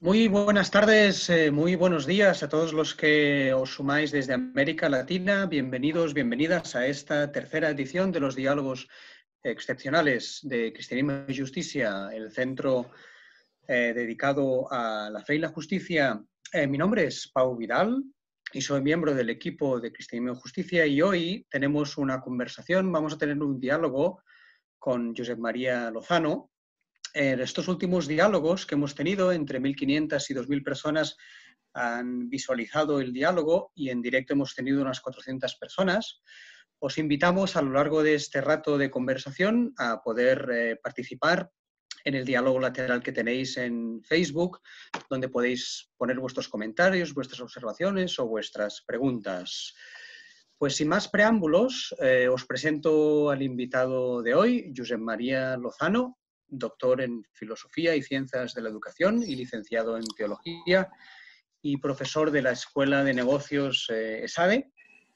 Muy buenas tardes, muy buenos días a todos los que os sumáis desde América Latina. Bienvenidos, bienvenidas a esta tercera edición de los diálogos excepcionales de Cristianismo y Justicia, el centro dedicado a la fe y la justicia. Mi nombre es Pau Vidal y soy miembro del equipo de Cristianismo y Justicia, y hoy tenemos una conversación, vamos a tener un diálogo con Josep María Lozano. Estos últimos diálogos que hemos tenido, entre 1.500 y 2.000 personas han visualizado el diálogo y en directo hemos tenido unas 400 personas. Os invitamos a lo largo de este rato de conversación a poder participar en el diálogo lateral que tenéis en Facebook, donde podéis poner vuestros comentarios, vuestras observaciones o vuestras preguntas. Pues sin más preámbulos, os presento al invitado de hoy, Josep María Lozano, doctor en Filosofía y Ciencias de la Educación y licenciado en Teología y profesor de la Escuela de Negocios ESADE.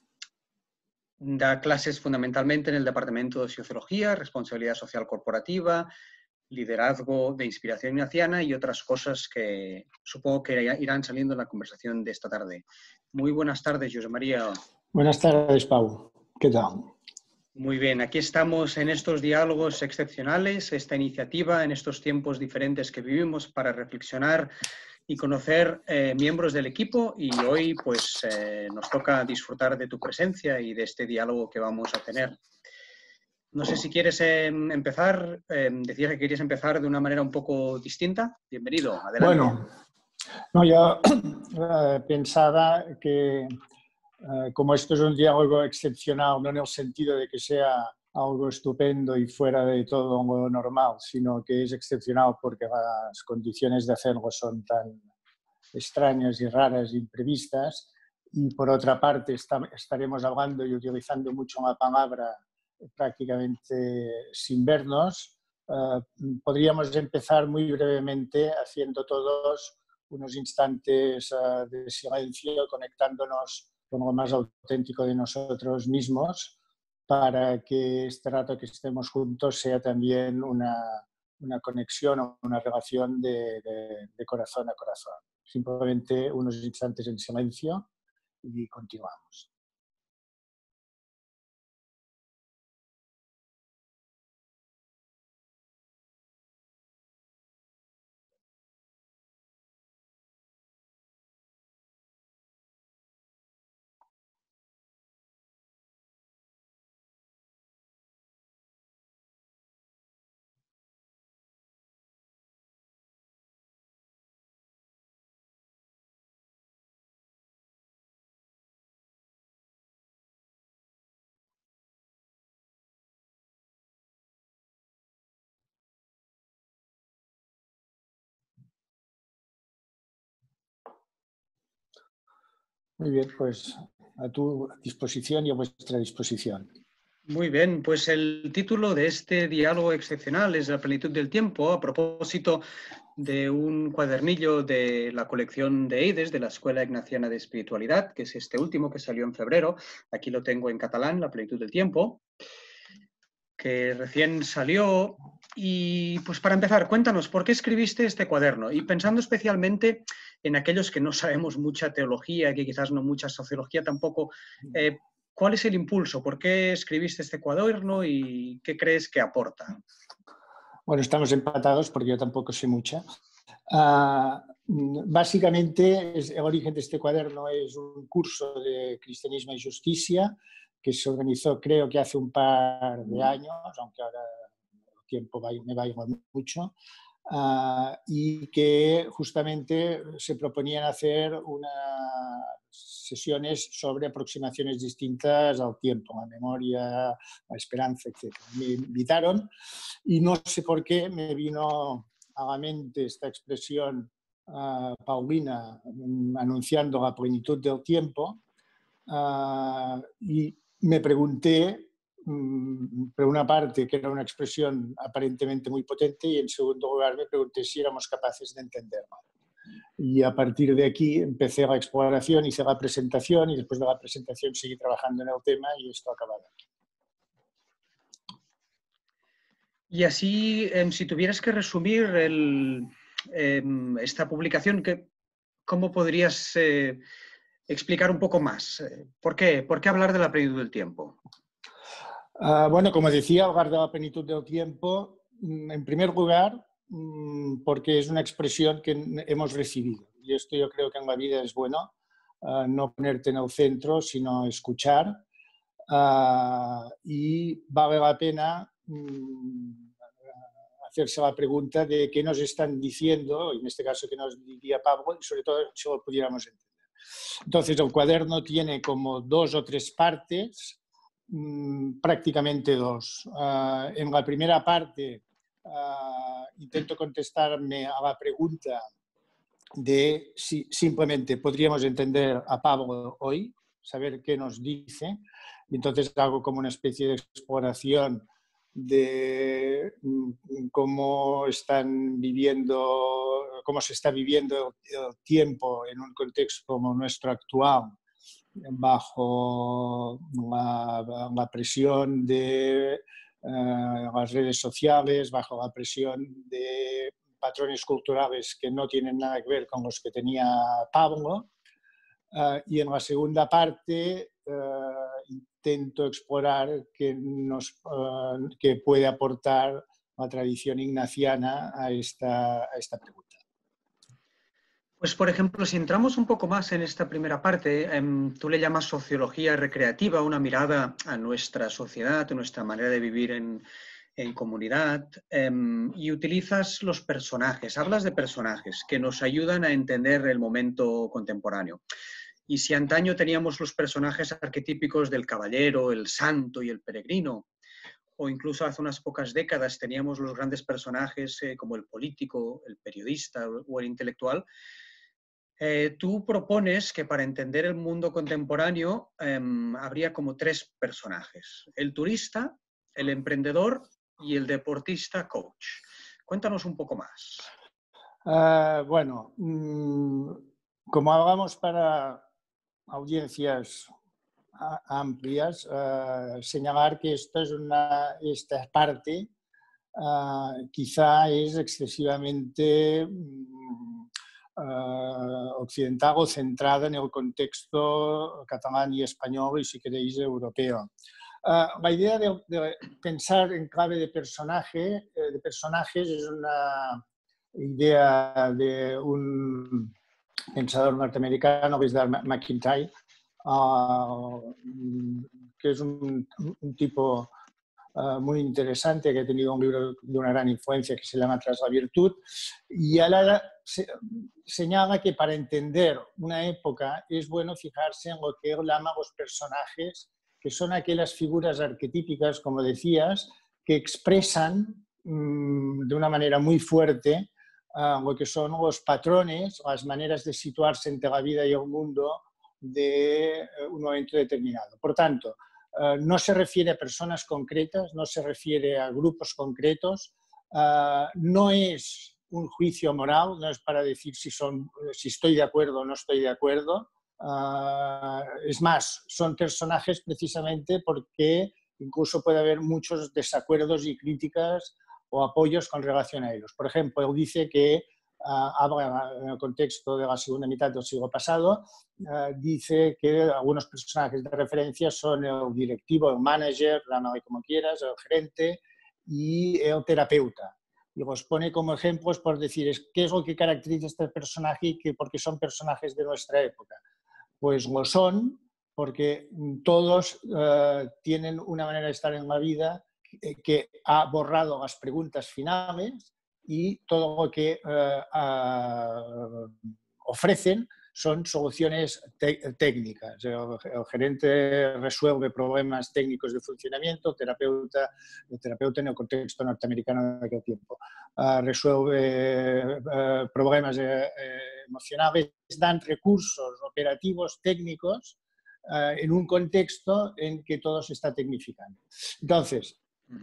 Da clases fundamentalmente en el Departamento de Sociología, Responsabilidad Social Corporativa, Liderazgo de Inspiración Ignaciana y otras cosas que supongo que irán saliendo en la conversación de esta tarde. Muy buenas tardes, José María. Buenas tardes, Pau. ¿Qué tal? Muy bien, aquí estamos en estos diálogos excepcionales, esta iniciativa en estos tiempos diferentes que vivimos para reflexionar y conocer miembros del equipo, y hoy pues nos toca disfrutar de tu presencia y de este diálogo que vamos a tener. No sé si quieres empezar, decías que querías empezar de una manera un poco distinta. Bienvenido, adelante. Bueno, no, yo pensaba que como esto es un diálogo excepcional, no en el sentido de que sea algo estupendo y fuera de todo lo normal, sino que es excepcional porque las condiciones de hacerlo son tan extrañas y raras e imprevistas. Y por otra parte estaremos hablando y utilizando mucho la palabra prácticamente sin vernos. Podríamos empezar muy brevemente haciendo todos unos instantes de silencio, conectándonos con lo más auténtico de nosotros mismos, para que este rato que estemos juntos sea también una conexión o una relación de corazón a corazón. Simplemente unos instantes en silencio y continuamos. Muy bien, pues a tu disposición y a vuestra disposición. Muy bien, pues el título de este diálogo excepcional es La plenitud del tiempo, a propósito de un cuadernillo de la colección de Eides, de la Escuela Ignaciana de Espiritualidad, que es este último que salió en febrero. Aquí lo tengo en catalán, La plenitud del tiempo, que recién salió. Y pues para empezar, cuéntanos, ¿por qué escribiste este cuaderno? Y pensando especialmente en aquellos que no sabemos mucha teología, que quizás no mucha sociología tampoco, ¿cuál es el impulso? ¿Por qué escribiste este cuaderno y qué crees que aporta? Bueno, estamos empatados porque yo tampoco sé mucha. Básicamente, el origen de este cuaderno es un curso de Cristianismo y Justicia que se organizó, creo que hace un par de años, aunque ahora el tiempo me va mucho, y que justamente se proponían hacer unas sesiones sobre aproximaciones distintas al tiempo, a la memoria, a la esperanza, etc. Me invitaron y no sé por qué me vino a la mente esta expresión paulina anunciando la plenitud del tiempo, y me pregunté, por una parte, que era una expresión aparentemente muy potente, y en segundo lugar me pregunté si éramos capaces de entenderla. Y a partir de aquí empecé la exploración, hice la presentación y después de la presentación seguí trabajando en el tema y esto ha acabado aquí. Y así, si tuvieras que resumir esta publicación, ¿cómo podrías explicar un poco más? ¿Por qué hablar de la plenitud del tiempo? Bueno, como decía, hablar de la plenitud del tiempo, en primer lugar, porque es una expresión que hemos recibido. Y esto yo creo que en la vida es bueno, no ponerte en el centro, sino escuchar. Y vale la pena hacerse la pregunta de qué nos están diciendo, en este caso qué nos diría Pablo, y sobre todo si lo pudiéramos entender. Entonces, el cuaderno tiene como 2 o 3 partes, prácticamente 2. En la primera parte intento contestarme a la pregunta de si simplemente podríamos entender a Pablo hoy, saber qué nos dice, y entonces hago como una especie de exploración de cómo están viviendo, cómo se está viviendo el tiempo en un contexto como nuestro actual, bajo la presión de las redes sociales, bajo la presión de patrones culturales que no tienen nada que ver con los que tenía Pablo. Y en la segunda parte intento explorar qué puede aportar la tradición ignaciana a esta pregunta. Pues, por ejemplo, si entramos un poco más en esta primera parte, tú le llamas sociología recreativa, una mirada a nuestra sociedad, a nuestra manera de vivir en comunidad, y utilizas los personajes, hablas de personajes que nos ayudan a entender el momento contemporáneo. Y si antaño teníamos los personajes arquetípicos del caballero, el santo y el peregrino, o incluso hace unas pocas décadas teníamos los grandes personajes como el político, el periodista o el intelectual, tú propones que para entender el mundo contemporáneo habría como 3 personajes: el turista, el emprendedor y el deportista coach. Cuéntanos un poco más. Bueno, como hablamos para audiencias amplias, señalar que esta parte quizá es excesivamente occidental o centrada en el contexto catalán y español y, si queréis, europeo. La idea de pensar en clave de personajes es una idea de un pensador norteamericano, que es Dale McIntyre, que es un tipo muy interesante, que ha tenido un libro de una gran influencia que se llama Tras la virtud, y él señala que para entender una época es bueno fijarse en lo que él llama los personajes, que son aquellas figuras arquetípicas, como decías, que expresan de una manera muy fuerte lo que son los patrones, las maneras de situarse entre la vida y el mundo de un momento determinado. Por tanto, no se refiere a personas concretas, no se refiere a grupos concretos, no es un juicio moral, no es para decir si estoy de acuerdo o no estoy de acuerdo. Es más, son personajes precisamente porque incluso puede haber muchos desacuerdos y críticas o apoyos con relación a ellos. Por ejemplo, él dice que, habla en el contexto de la segunda mitad del siglo pasado, dice que algunos personajes de referencia son el directivo, el manager, llámale como quieras, el gerente y el terapeuta. Y los pone como ejemplos por decir qué es lo que caracteriza a este personaje y por qué son personajes de nuestra época. Pues lo son porque todos tienen una manera de estar en la vida que ha borrado las preguntas finales y todo lo que ofrecen son soluciones técnicas. El gerente resuelve problemas técnicos de funcionamiento, el terapeuta en el contexto norteamericano de aquel tiempo resuelve problemas emocionales, dan recursos operativos técnicos en un contexto en que todo se está tecnificando. Entonces,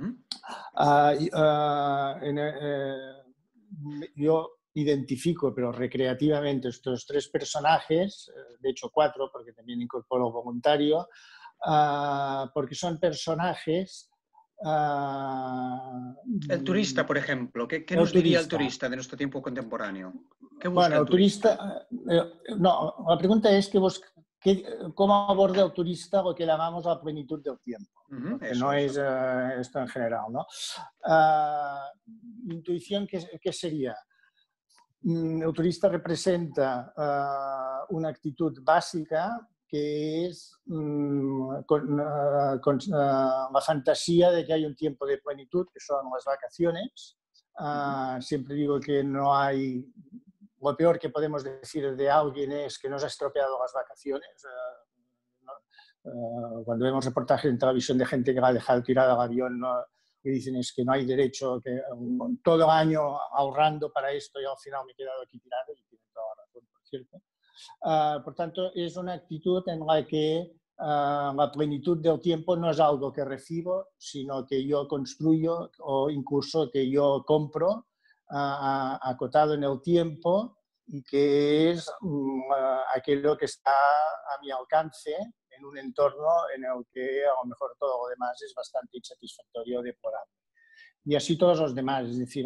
yo identifico, pero recreativamente, estos 3 personajes, de hecho 4, porque también incorporo voluntario, porque son personajes El turista, por ejemplo, ¿qué El nos diría el turista. turista de nuestro tiempo contemporáneo? ¿Qué busca Bueno, el el turista? turista... no, la pregunta es cómo aborda el turista lo que llamamos la plenitud del tiempo, porque no es esto en general, ¿no? Intuición, ¿qué sería? El turista representa una actitud básica que es con la fantasía de que hay un tiempo de plenitud, que son las vacaciones. Siempre digo que no hay... Lo peor que podemos decir de alguien es que nos ha estropeado las vacaciones. Cuando vemos reportajes en televisión de gente que va a dejar tirada el avión, ¿no? Que dicen es que no hay derecho, que todo el año ahorrando para esto y al final me he quedado aquí tirado, y tienen toda la razón, por cierto. Por tanto, es una actitud en la que la plenitud del tiempo no es algo que recibo, sino que yo construyo o incluso que yo compro acotado en el tiempo y que es aquello que está a mi alcance en un entorno en el que a lo mejor todo lo demás es bastante insatisfactorio o deplorable. Y así todos los demás, es decir,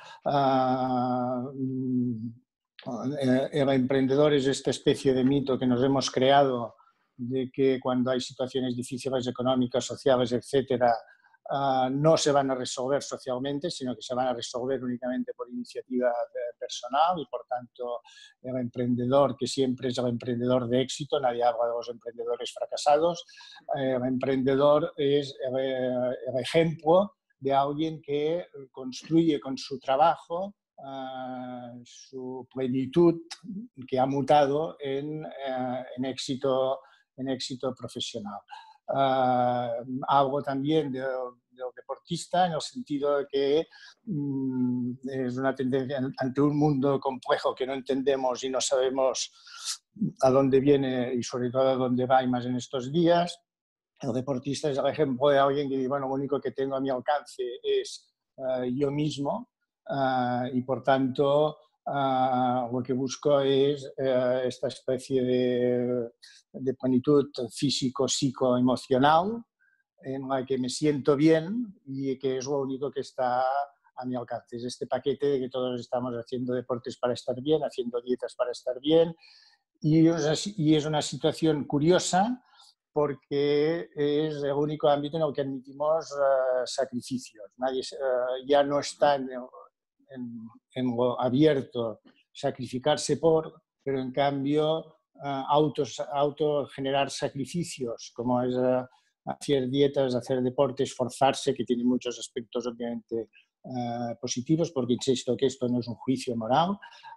el emprendedor es esta especie de mito que nos hemos creado de que cuando hay situaciones difíciles económicas, sociales, etcétera, no se van a resolver socialmente, sino que se van a resolver únicamente por iniciativa personal y, por tanto, el emprendedor, que siempre es el emprendedor de éxito, nadie habla de los emprendedores fracasados, el emprendedor es el ejemplo de alguien que construye con su trabajo su plenitud, que ha mutado en éxito profesional. Hablo también del deportista en el sentido de que es una tendencia ante un mundo complejo que no entendemos y no sabemos a dónde viene y sobre todo a dónde va, y más en estos días. El deportista es el ejemplo de alguien que dice, bueno, lo único que tengo a mi alcance es yo mismo y por tanto lo que busco es esta especie de plenitud físico, psico, emocional en la que me siento bien y que es lo único que está a mi alcance. Es este paquete de que todos estamos haciendo deportes para estar bien, haciendo dietas para estar bien, y es una situación curiosa porque es el único ámbito en el que admitimos sacrificios. Nadie ya no está en lo abierto sacrificarse por, pero en cambio auto generar sacrificios, como es hacer dietas, hacer deportes, esforzarse, que tiene muchos aspectos obviamente positivos, porque insisto que esto no es un juicio moral.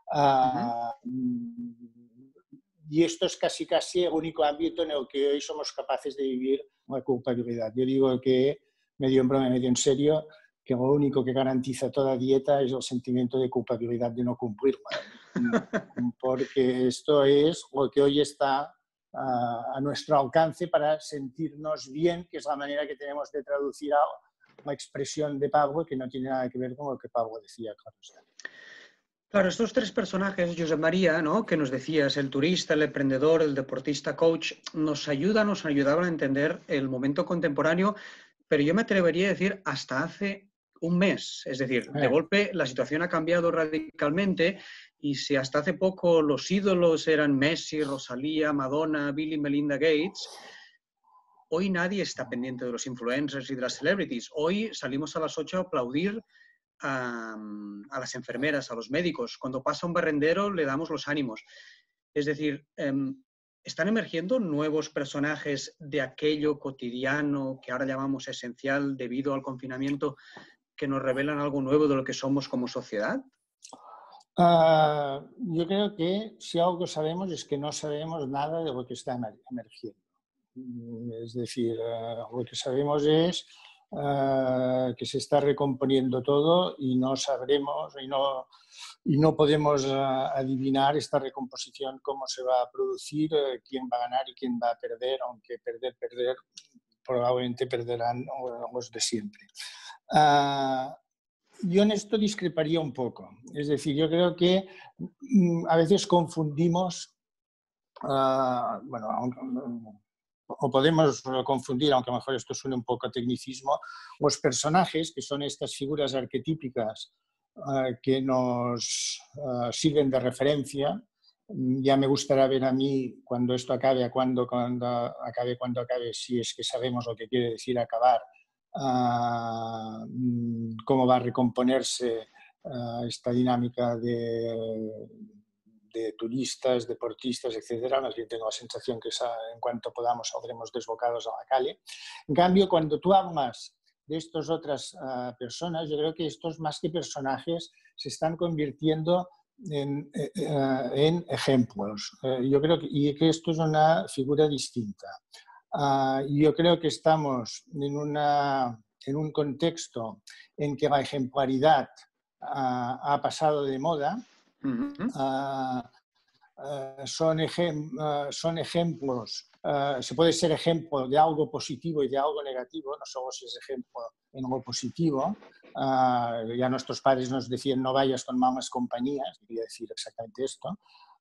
Y esto es casi el único ámbito en el que hoy somos capaces de vivir la culpabilidad. Yo digo que, medio en broma, medio en serio, que lo único que garantiza toda dieta es el sentimiento de culpabilidad de no cumplirla. Porque esto es lo que hoy está a nuestro alcance para sentirnos bien, que es la manera que tenemos de traducir la expresión de Pablo, que no tiene nada que ver con lo que Pablo decía, claro está. Claro, estos tres personajes, Josep María, ¿no?, que nos decías, el turista, el emprendedor, el deportista coach, nos ayudaban a entender el momento contemporáneo, pero yo me atrevería a decir hasta hace un mes. Es decir, de golpe la situación ha cambiado radicalmente y si hasta hace poco los ídolos eran Messi, Rosalía, Madonna, Bill y Melinda Gates, hoy nadie está pendiente de los influencers y de las celebrities. Hoy salimos a las 8 a aplaudir a las enfermeras, a los médicos. Cuando pasa un barrendero le damos los ánimos. Es decir, están emergiendo nuevos personajes de aquello cotidiano que ahora llamamos esencial debido al confinamiento, que nos revelan algo nuevo de lo que somos como sociedad. Yo creo que si algo sabemos es que no sabemos nada de lo que está emergiendo. Es decir, lo que sabemos es que se está recomponiendo todo y no sabremos y no podemos adivinar esta recomposición, cómo se va a producir, quién va a ganar y quién va a perder, aunque perder, probablemente perderán los de siempre. Yo en esto discreparía un poco. Es decir, yo creo que a veces confundimos, bueno, o podemos confundir, aunque a lo mejor esto suene un poco a tecnicismo, los personajes, que son estas figuras arquetípicas que nos sirven de referencia. Ya me gustará ver a mí cuando esto acabe, cuando acabe, si es que sabemos lo que quiere decir acabar, cómo va a recomponerse esta dinámica de turistas, deportistas, etcétera. Más bien tengo la sensación que en cuanto podamos saldremos desbocados a la calle. En cambio, cuando tú hablas de estas otras personas, yo creo que estos, más que personajes, se están convirtiendo en ejemplos. Yo creo que esto es una figura distinta. Yo creo que estamos en un contexto en que la ejemplaridad ha pasado de moda. Son ejemplos, se puede ser ejemplo de algo positivo y de algo negativo, no solo si es ejemplo en lo positivo. Ya nuestros padres nos decían no vayas con malas compañías, quería decir exactamente esto.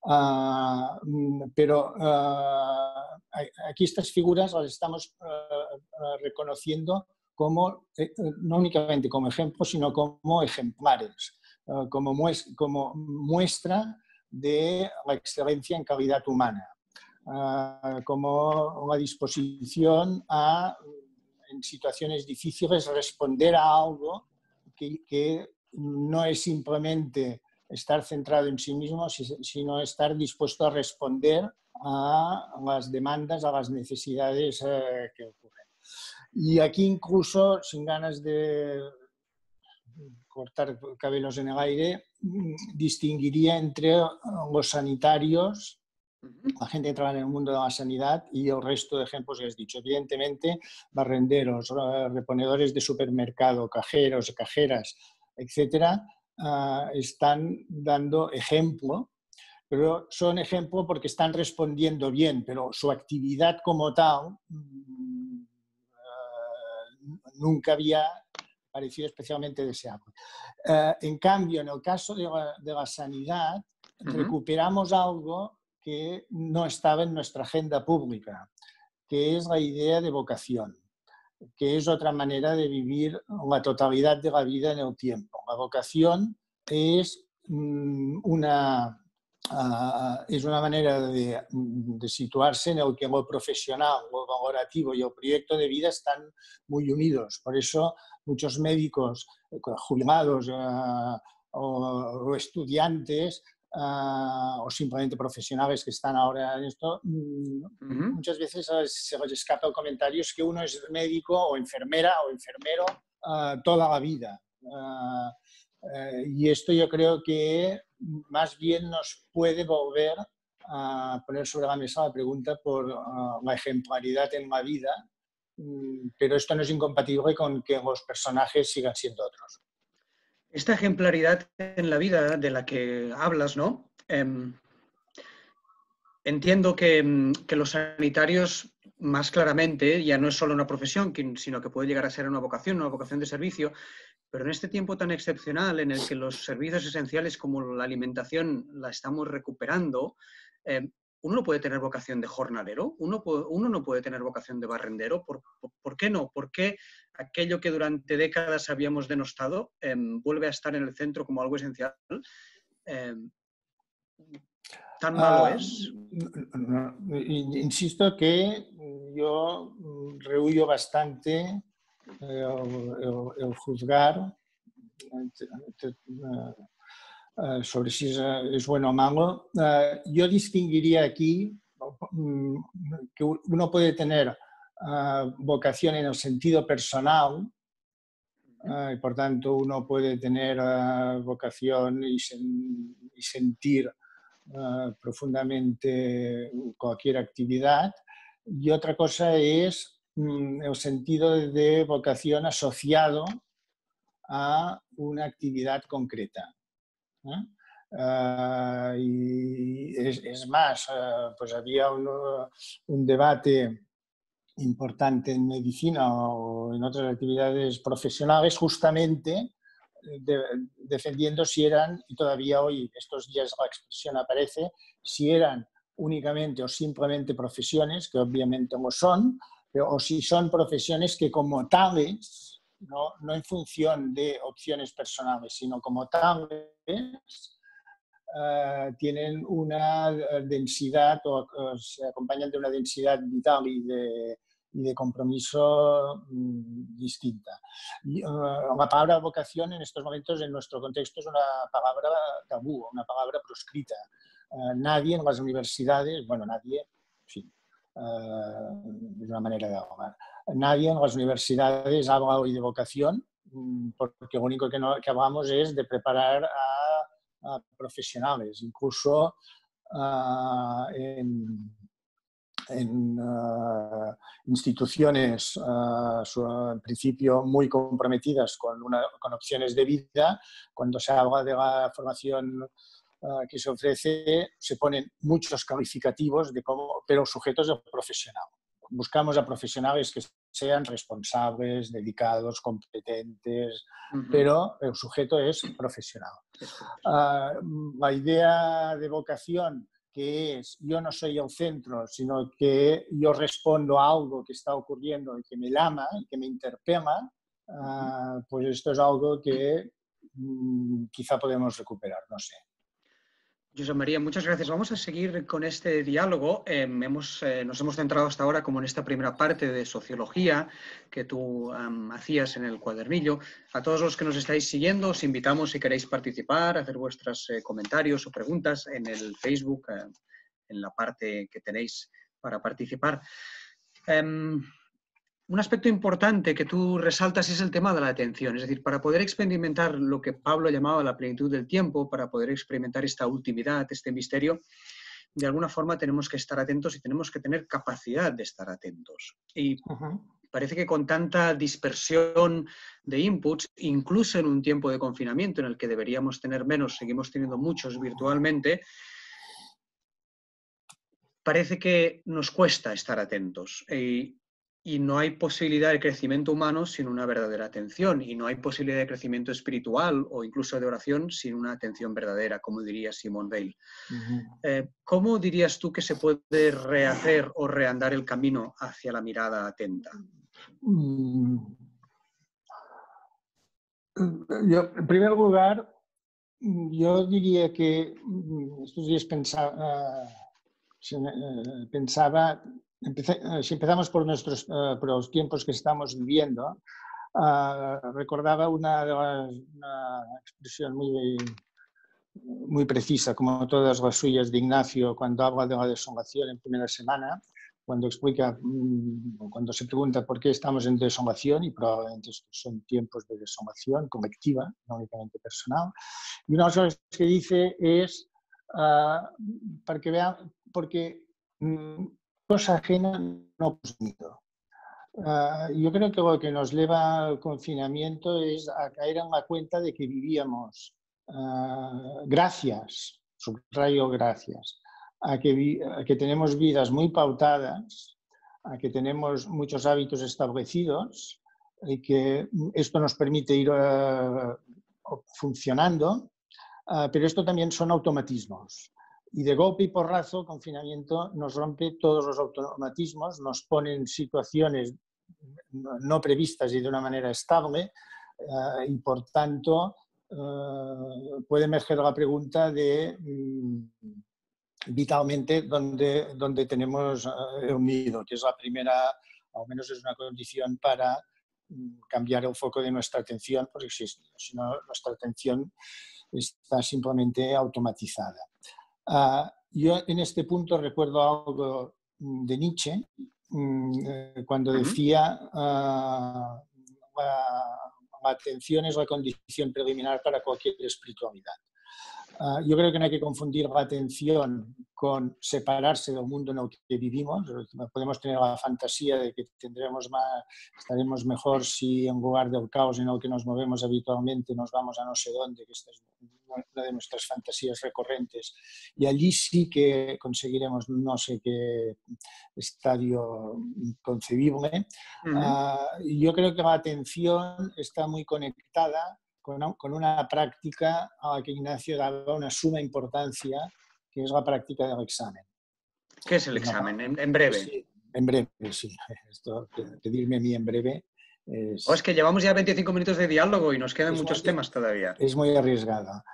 Pero aquí estas figuras las estamos reconociendo como, no únicamente como ejemplos, sino como ejemplares, como muestra de la excelencia en calidad humana, como una disposición a, en situaciones difíciles, responder a algo que no es simplemente estar centrado en sí mismo, sino estar dispuesto a responder a las demandas, a las necesidades que ocurren. Y aquí incluso, sin ganas de cortar cabellos en el aire, distinguiría entre los sanitarios, la gente que trabaja en el mundo de la sanidad, y el resto de ejemplos que has dicho. Evidentemente, barrenderos, reponedores de supermercado, cajeros, cajeras, etcétera, están dando ejemplo, pero son ejemplo porque están respondiendo bien, pero su actividad como tal nunca había parecido especialmente deseable. En cambio, en el caso de la sanidad, recuperamos algo que no estaba en nuestra agenda pública, que es la idea de vocación, que es otra manera de vivir la totalidad de la vida en el tiempo. La vocación es una manera de situarse en el que lo profesional, lo valorativo y el proyecto de vida están muy unidos. Por eso muchos médicos jubilados o estudiantes o simplemente profesionales que están ahora en esto, muchas veces se les escapa el comentario es que uno es médico o enfermera o enfermero toda la vida. Y esto yo creo que más bien nos puede volver a poner sobre la mesa la pregunta por la ejemplaridad en la vida, pero esto no es incompatible con que los personajes sigan siendo otros. Esta ejemplaridad en la vida de la que hablas, ¿no? Entiendo que los sanitarios, más claramente, ya no es solo una profesión, sino que puede llegar a ser una vocación de servicio, pero en este tiempo tan excepcional en el que los servicios esenciales como la alimentación la estamos recuperando, ¿uno no puede tener vocación de jornalero? ¿Uno no puede tener vocación de barrendero? ¿Por qué no? ¿Por qué aquello que durante décadas habíamos denostado vuelve a estar en el centro como algo esencial? ¿Tan malo es? Insisto que yo rehuyo bastante el juzgar sobre si es bueno o malo. Yo distinguiría aquí que uno puede tener vocación en el sentido personal, y por tanto uno puede tener vocación y sentir profundamente cualquier actividad, y otra cosa es el sentido de vocación asociado a una actividad concreta. Y es más, pues había un debate importante en medicina o en otras actividades profesionales justamente defendiendo si eran, y todavía hoy estos días la expresión aparece, si eran únicamente o simplemente profesiones, que obviamente lo son, o si son profesiones que como tales, no en función de opciones personales, sino como tales, tienen una densidad o se acompañan de una densidad vital y de compromiso distinta. La palabra vocación en estos momentos en nuestro contexto es una palabra tabú, una palabra proscrita. Nadie en las universidades, bueno, nadie, sí, es una manera de hablar, nadie en las universidades habla hoy de vocación porque lo único que hablamos es de preparar a profesionales, incluso en instituciones en principio muy comprometidas con opciones de vida, cuando se habla de la formación que se ofrece, se ponen muchos calificativos pero sujetos al profesional. Buscamos a profesionales que sean responsables, dedicados, competentes, pero el sujeto es profesional. La idea de vocación, que es yo no soy el centro, sino que yo respondo a algo que está ocurriendo y que me llama y que me interpela, pues esto es algo que quizá podemos recuperar, no sé. José María, muchas gracias. Vamos a seguir con este diálogo. Nos hemos centrado hasta ahora como en esta primera parte de sociología que tú hacías en el cuadernillo. A todos los que nos estáis siguiendo, os invitamos, si queréis participar, a hacer vuestros comentarios o preguntas en el Facebook, en la parte que tenéis para participar. Un aspecto importante que tú resaltas es el tema de la atención, es decir, para poder experimentar lo que Pablo llamaba la plenitud del tiempo, para poder experimentar esta ultimidad, este misterio, de alguna forma tenemos que estar atentos y tenemos que tener capacidad de estar atentos. Y parece que con tanta dispersión de inputs, incluso en un tiempo de confinamiento en el que deberíamos tener menos, seguimos teniendo muchos virtualmente, parece que nos cuesta estar atentos. Y no hay posibilidad de crecimiento humano sin una verdadera atención, y no hay posibilidad de crecimiento espiritual o incluso de oración sin una atención verdadera, como diría Simone Weil. ¿Cómo dirías tú que se puede rehacer o reandar el camino hacia la mirada atenta? En primer lugar, yo diría que estos días pensaba, si empezamos por los tiempos que estamos viviendo, recordaba una expresión muy precisa, como todas las suyas de Ignacio, cuando habla de la desolación en primera semana, cuando explica, cuando se pregunta por qué estamos en desolación, y probablemente estos son tiempos de desolación colectiva, no únicamente personal. Y una de las cosas que dice es, para que vean, porque cosa ajena no hemos tenido. Yo creo que lo que nos lleva al confinamiento es a caer en la cuenta de que vivíamos gracias, subrayo gracias, a que tenemos vidas muy pautadas, a que tenemos muchos hábitos establecidos y que esto nos permite ir funcionando, pero esto también son automatismos. Y de golpe y porrazo, el confinamiento nos rompe todos los automatismos, nos pone en situaciones no previstas y de una manera estable, y por tanto puede emerger la pregunta de vitalmente dónde tenemos el nido, que es la primera, al menos es una condición para cambiar el foco de nuestra atención, porque si no nuestra atención está simplemente automatizada. Yo en este punto recuerdo algo de Nietzsche, cuando decía la atención es la condición preliminar para cualquier espiritualidad. Yo creo que no hay que confundir la atención con separarse del mundo en el que vivimos. Podemos tener la fantasía de que estaremos mejor si en lugar del caos en el que nos movemos habitualmente nos vamos a no sé dónde, que esta es una de nuestras fantasías recurrentes, y allí sí que conseguiremos no sé qué estadio concebible. Yo creo que la atención está muy conectada con una práctica a la que Ignacio daba una suma importancia, que es la práctica del examen. ¿Qué es el Es una examen? En breve. sí, en breve, sí. Esto, pedirme a mí en breve O es es, que llevamos ya 25 minutos de diálogo y nos quedan es, muchos muy, temas todavía. es muy arriesgada.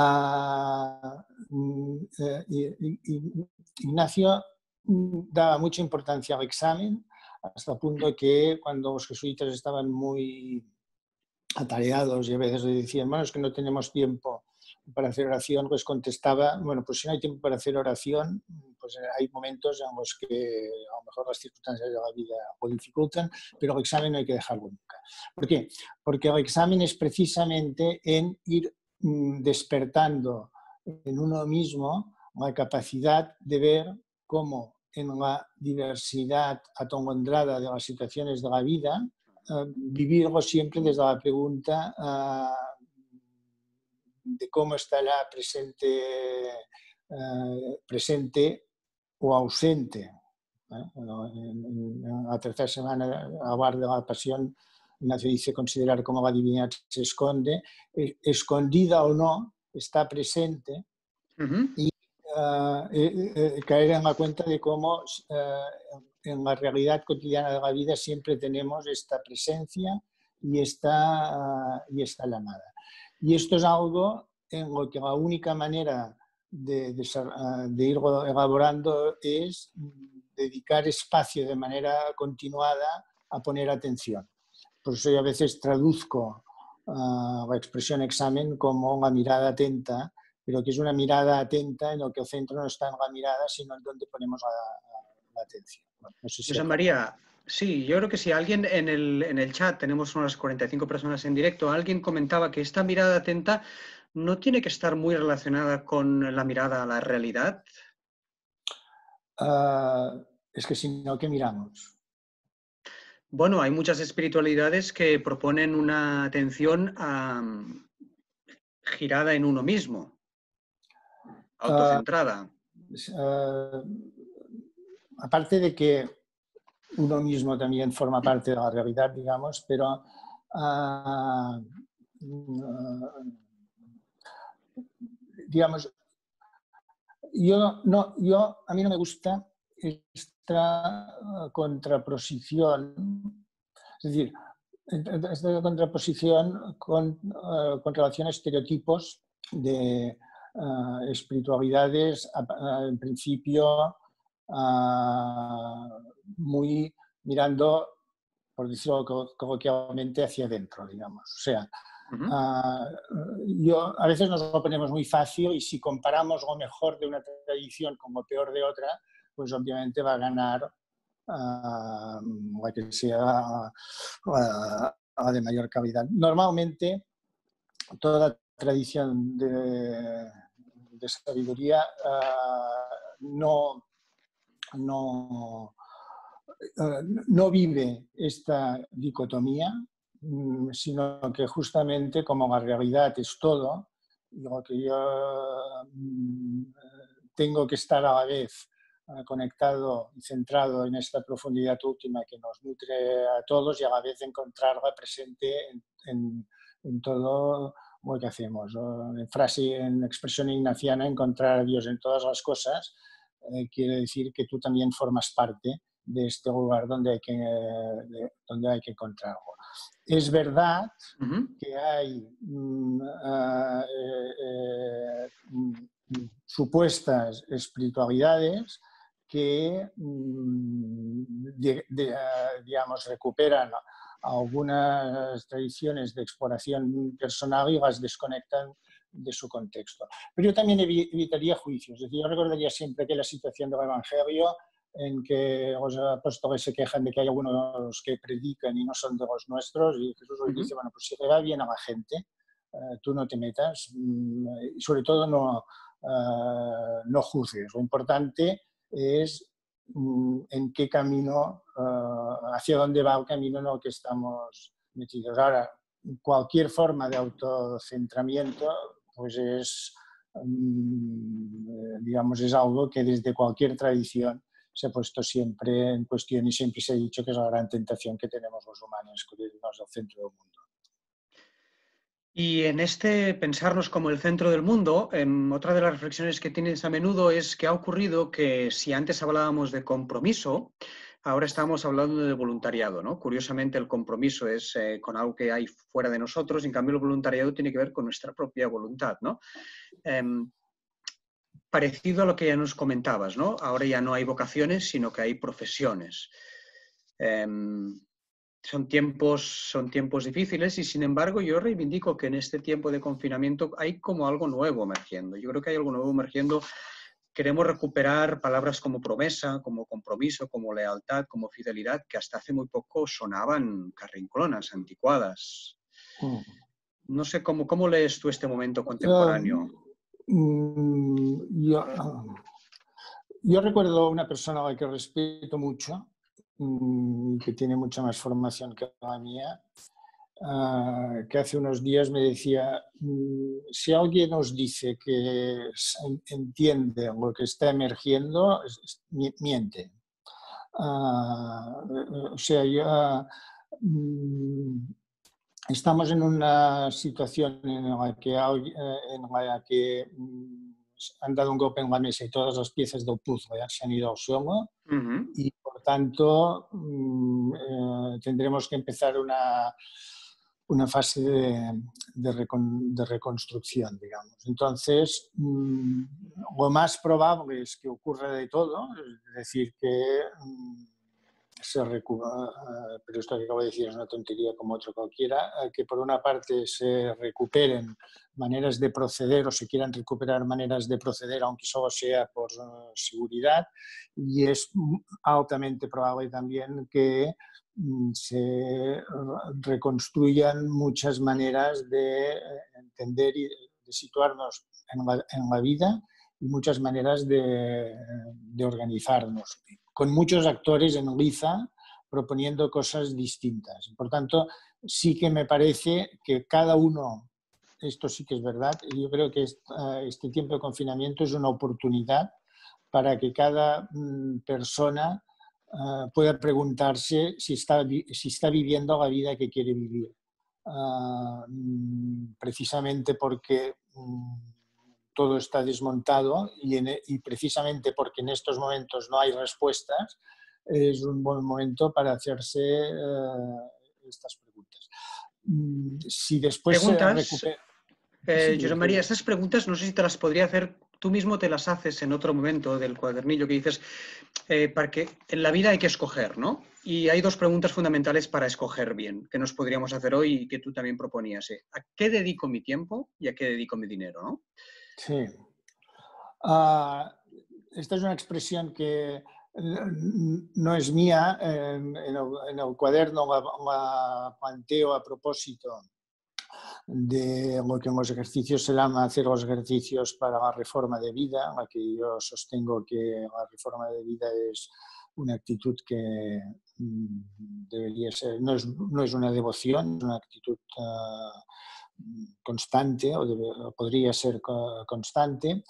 Ignacio daba mucha importancia al examen, hasta el punto que cuando los jesuitas estaban muy atareados y a veces le decían, bueno, es que no tenemos tiempo para hacer oración, pues contestaba, bueno, pues si no hay tiempo para hacer oración, pues hay momentos en los que a lo mejor las circunstancias de la vida lo dificultan, pero el examen no hay que dejarlo nunca. ¿Por qué? Porque el examen es precisamente en ir despertando en uno mismo la capacidad de ver cómo en la diversidad atolondrada de las situaciones de la vida, vivirlo siempre desde la pregunta de cómo estará presente o ausente. En la tercera semana, a hablar de la pasión, Ignacio dice considerar cómo la divinidad se esconde, escondida o no, está presente, y caer en la cuenta de cómo en la realidad cotidiana de la vida siempre tenemos esta presencia y esta llamada. Y esto es algo en lo que la única manera de ir elaborando es dedicar espacio de manera continuada a poner atención. Por eso yo a veces traduzco la expresión examen como una mirada atenta, pero que es una mirada atenta en lo que el centro no está en la mirada, sino en donde ponemos la atención. Bueno, no sé si José María, sí, yo creo que si alguien en el chat, tenemos unas 45 personas en directo, alguien comentaba que esta mirada atenta no tiene que estar muy relacionada con la mirada a la realidad. Es que si no, ¿qué miramos? Bueno, hay muchas espiritualidades que proponen una atención girada en uno mismo, Uh, autocentrada. uh, Aparte de que uno mismo también forma parte de la realidad, digamos, pero digamos, a mí no me gusta esta contraposición, es decir, esta contraposición con relación a estereotipos de espiritualidades, en principio, muy mirando, por decirlo coloquialmente, hacia adentro, digamos. O sea, a veces nos lo ponemos muy fácil y si comparamos lo mejor de una tradición con lo peor de otra, pues obviamente va a ganar la que sea de mayor calidad. Normalmente, toda tradición de sabiduría no vive esta dicotomía, sino que justamente como la realidad es todo, lo que yo tengo que estar a la vez conectado y centrado en esta profundidad última que nos nutre a todos y a la vez encontrarla presente en todo lo que hacemos. En expresión ignaciana, encontrar a Dios en todas las cosas quiere decir que tú también formas parte de este lugar donde hay que encontrarlo. Es verdad que hay supuestas espiritualidades que, digamos, recuperan algunas tradiciones de exploración personal y las desconectan de su contexto. Pero yo también evitaría juicios. Es decir, yo recordaría siempre que la situación del Evangelio en que los apóstoles se quejan de que hay algunos que predican y no son de los nuestros, y Jesús les dice, bueno, pues si le va bien a la gente, tú no te metas, y sobre todo no juzgues. Lo importante es en qué camino, hacia dónde va el camino en el que estamos metidos. Ahora, cualquier forma de autocentramiento, pues digamos, es algo que desde cualquier tradición se ha puesto siempre en cuestión y siempre se ha dicho que es la gran tentación que tenemos los humanos, irnos al centro del mundo. Y en este pensarnos como el centro del mundo, otra de las reflexiones que tienes a menudo es que ha ocurrido que si antes hablábamos de compromiso, ahora estamos hablando de voluntariado, ¿no? Curiosamente, el compromiso es con algo que hay fuera de nosotros, en cambio el voluntariado tiene que ver con nuestra propia voluntad, ¿no? Em, Parecido a lo que ya nos comentabas, ¿no? Ahora ya no hay vocaciones, sino que hay profesiones. Em, son tiempos difíciles y, sin embargo, yo reivindico que en este tiempo de confinamiento hay como algo nuevo emergiendo. Yo creo que hay algo nuevo emergiendo. Queremos recuperar palabras como promesa, como compromiso, como lealtad, como fidelidad, que hasta hace muy poco sonaban carrinclonas, anticuadas. Mm. No sé cómo lees tú este momento Eh, contemporáneo. yo, yo recuerdo a una persona a la que respeto mucho, que tiene mucha más formación que la mía, que hace unos días me decía, si alguien nos dice que entiende lo que está emergiendo, miente. O sea, estamos en una situación en la que han dado un golpe en la mesa y todas las piezas del puzzle se han ido al suelo Uh-huh. y, por tanto, tendremos que empezar una fase de reconstrucción, digamos. Entonces, lo más probable es que ocurra de todo, es decir, que pero esto que acabo de decir es una tontería como otro cualquiera, que por una parte se recuperen maneras de proceder o se quieran recuperar maneras de proceder, aunque solo sea por seguridad, y es altamente probable también que se reconstruyan muchas maneras de entender y de situarnos en la vida y muchas maneras de organizarnos, con muchos actores en liza proponiendo cosas distintas. Por tanto, sí que me parece que cada uno, esto sí que es verdad, yo creo que este tiempo de confinamiento es una oportunidad para que cada persona pueda preguntarse si está viviendo la vida que quiere vivir. Precisamente porque todo está desmontado y precisamente porque en estos momentos no hay respuestas, es un buen momento para hacerse estas preguntas. Si después se Preguntas, recupera... Sí, José María, estas preguntas no sé si te las podría hacer, tú mismo te las haces en otro momento del cuadernillo que dices, para que en la vida hay que escoger, ¿no? Y hay dos preguntas fundamentales para escoger bien, que nos podríamos hacer hoy y que tú también proponías. ¿A qué dedico mi tiempo y a qué dedico mi dinero, ¿no? Sí. Esta es una expresión que no es mía, en el cuaderno la planteo a propósito de lo que en los ejercicios se llama hacer los ejercicios para la reforma de vida, la que yo sostengo que la reforma de vida es una actitud que debería ser, no es una devoción, es una actitud constante o podría ser constante.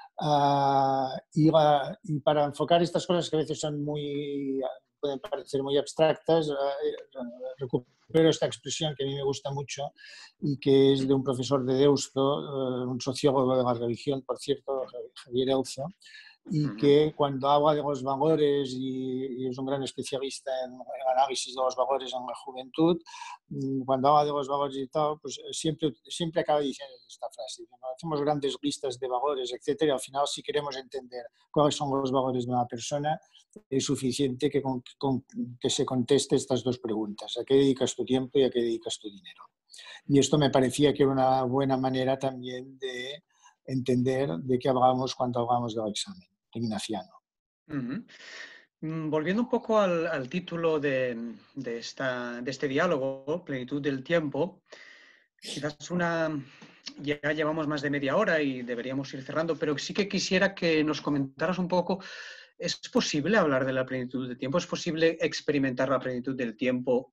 Y para enfocar estas cosas que a veces pueden parecer muy abstractas, recupero esta expresión que a mí me gusta mucho y que es de un profesor de Deusto, un sociólogo de la religión, por cierto, Javier Elzo, y que cuando habla de los valores, y es un gran especialista en el análisis de los valores en la juventud, cuando habla de los valores y tal, pues siempre acaba diciendo esta frase, ¿no? Hacemos grandes listas de valores, etcétera, y al final, si queremos entender cuáles son los valores de una persona, es suficiente que se conteste estas dos preguntas: ¿a qué dedicas tu tiempo y a qué dedicas tu dinero? Y esto me parecía que era una buena manera también de entender de qué hablábamos cuando hablábamos del examen ignaciano. Volviendo un poco al título de este diálogo, Plenitud del Tiempo, quizás ya llevamos más de media hora y deberíamos ir cerrando, pero sí que quisiera que nos comentaras un poco, ¿es posible hablar de la plenitud del tiempo? ¿Es posible experimentar la plenitud del tiempo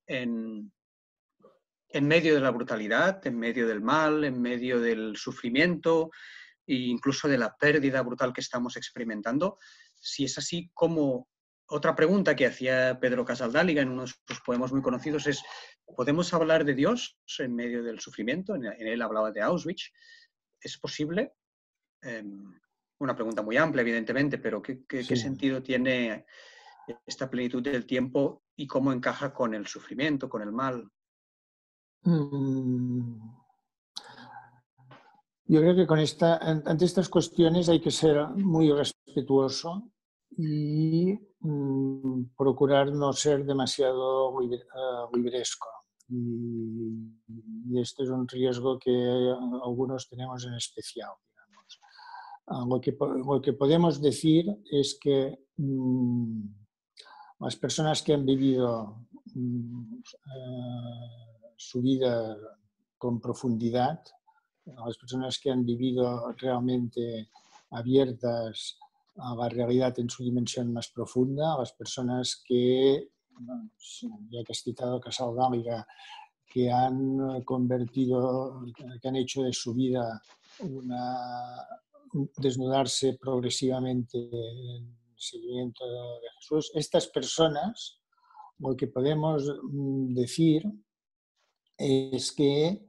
en medio de la brutalidad, en medio del mal, en medio del sufrimiento e incluso de la pérdida brutal que estamos experimentando? Si es así, ¿cómo? Otra pregunta que hacía Pedro Casaldáliga en uno de sus poemas muy conocidos es ¿Podemos hablar de Dios en medio del sufrimiento? En él hablaba de Auschwitz. ¿Es posible? Una pregunta muy amplia, evidentemente, pero ¿qué Sí. sentido tiene esta plenitud del tiempo y cómo encaja con el sufrimiento, con el mal? Yo creo que ante estas cuestiones hay que ser muy respetuoso y procurar no ser demasiado libresco. Y este es un riesgo que algunos tenemos en especial, digamos. Lo que podemos decir es que las personas que han vivido su vida con profundidad, las personas que han vivido realmente abiertas a la realidad en su dimensión más profunda, las personas que, ya que has citado Casal Gàliga, que han convertido, que han hecho de su vida desnudarse progresivamente en seguimiento de Jesús, estas personas, lo que podemos decir es que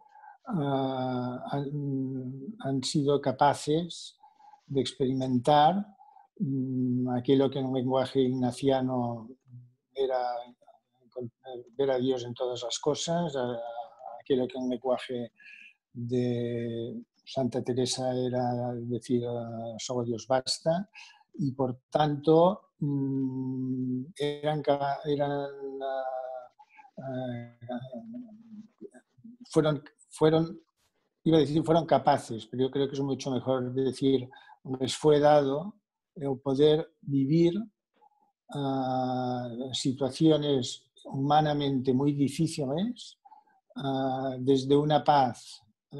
han sido capaces de experimentar aquello que en un lenguaje ignaciano era ver a Dios en todas las cosas, aquello que en un lenguaje de Santa Teresa era decir solo Dios basta, y por tanto fueron capaces, pero yo creo que es mucho mejor decir, les fue dado el poder vivir situaciones humanamente muy difíciles desde una paz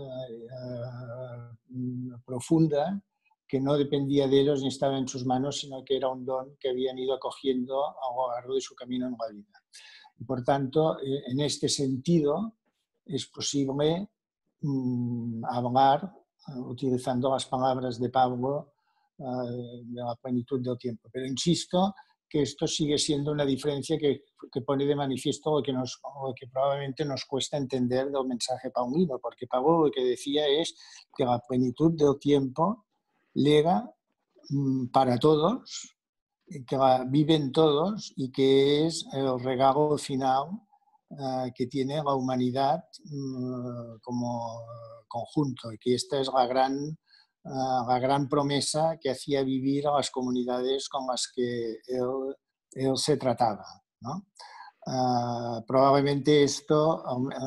profunda que no dependía de ellos ni estaba en sus manos, sino que era un don que habían ido acogiendo a lo largo de su camino en la vida. Y por tanto, en este sentido, es posible hablar, utilizando las palabras de Pablo, de la plenitud del tiempo. Pero insisto que esto sigue siendo una diferencia que pone de manifiesto lo que probablemente nos cuesta entender del mensaje paulino, porque Pablo lo que decía es que la plenitud del tiempo llega para todos, que la viven todos y que es el regalo final que tiene la humanidad como conjunto, y que esta es la gran promesa que hacía vivir a las comunidades con las que él se trataba, ¿no? Probablemente esto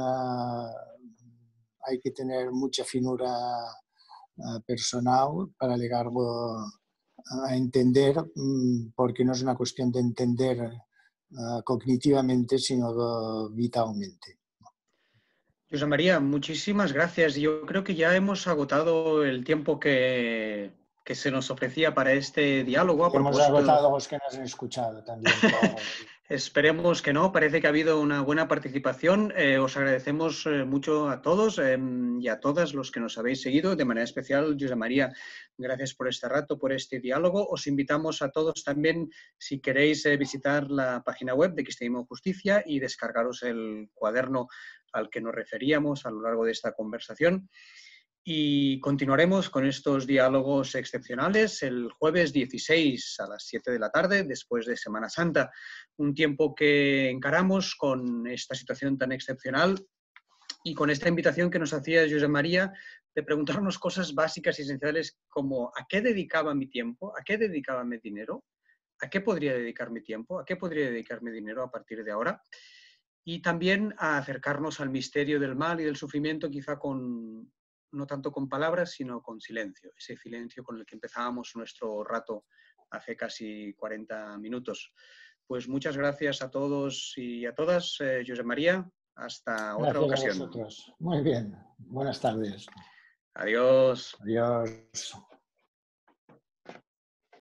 hay que tener mucha finura personal para llegarlo a entender, porque no es una cuestión de entender cognitivamente, sino vitalmente. José María, muchísimas gracias. Yo creo que ya hemos agotado el tiempo que se nos ofrecía para este diálogo. A Hemos propósito, agotado los que nos han escuchado también. esperemos que no. Parece que ha habido una buena participación. Os agradecemos mucho a todos y a todas los que nos habéis seguido. De manera especial, José María, gracias por este rato, por este diálogo. Os invitamos a todos también, si queréis visitar la página web de Cristianismo y Justicia y descargaros el cuaderno al que nos referíamos a lo largo de esta conversación. Y continuaremos con estos diálogos excepcionales el jueves 16 a las 7 de la tarde, después de Semana Santa. Un tiempo que encaramos con esta situación tan excepcional y con esta invitación que nos hacía José María de preguntarnos cosas básicas y esenciales como ¿a qué dedicaba mi tiempo? ¿A qué dedicaba mi dinero? ¿A qué podría dedicar mi tiempo? ¿A qué podría dedicar mi dinero a partir de ahora? Y también a acercarnos al misterio del mal y del sufrimiento, quizá no tanto con palabras, sino con silencio. Ese silencio con el que empezábamos nuestro rato hace casi 40 minutos. Pues muchas gracias a todos y a todas. José María, hasta otra Gracias a ocasión. vosotros. Muy bien. Buenas tardes. Adiós. Adiós.